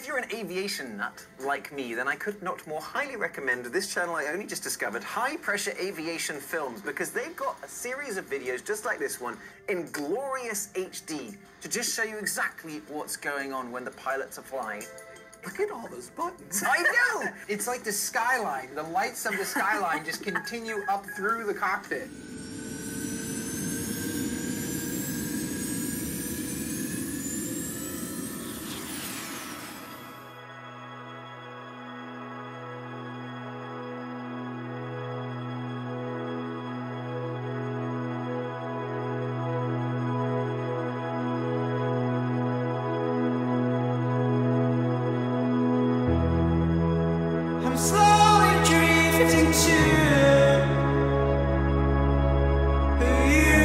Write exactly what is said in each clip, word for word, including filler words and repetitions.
you're an aviation nut like me, then I could not more highly recommend this channel I only just discovered, High Pressure Aviation Films, because they've got a series of videos just like this one in glorious H D to just show you exactly what's going on when the pilots are flying. Look at all those buttons. I know! It's like the skyline. The lights of the skyline just continue up through the cockpit. I'm slowly drifting to you.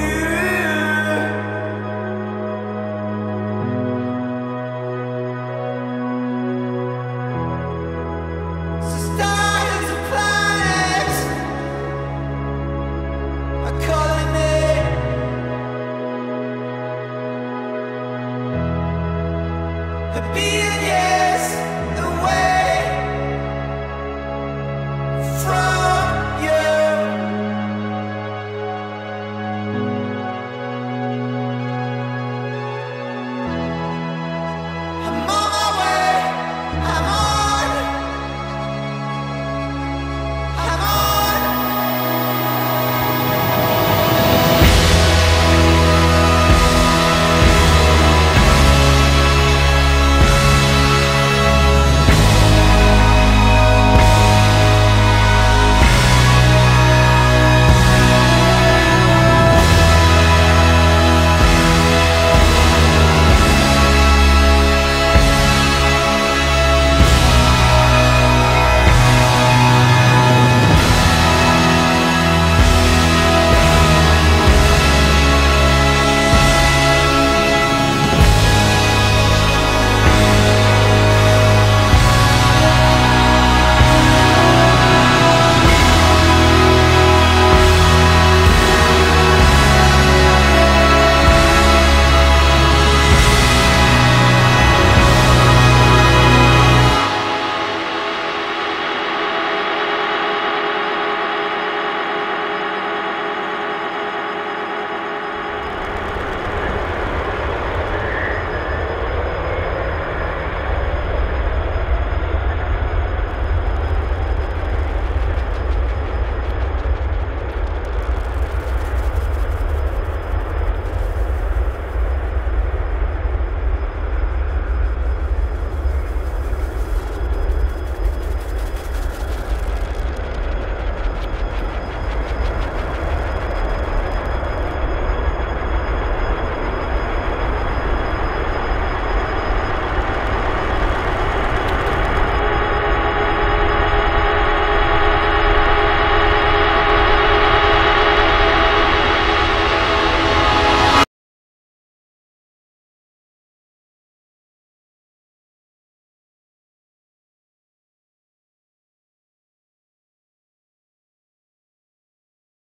So stars and planets are calling me. A